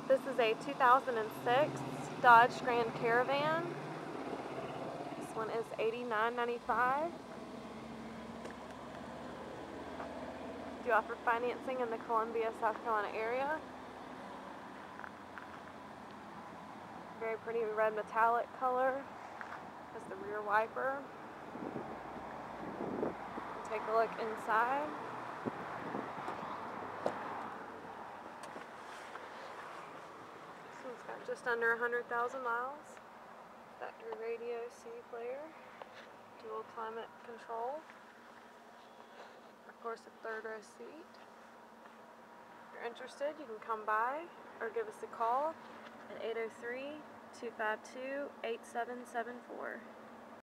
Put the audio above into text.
This is a 2006 Dodge Grand Caravan. This one is $89.95. Do offer financing in the Columbia, South Carolina area. Very pretty red metallic color. Has the rear wiper. Take a look inside. This one's got just under 100,000 miles. Factory radio, CD player, dual climate control. Of course, a third row seat. If you're interested, you can come by or give us a call at 803-252-8774.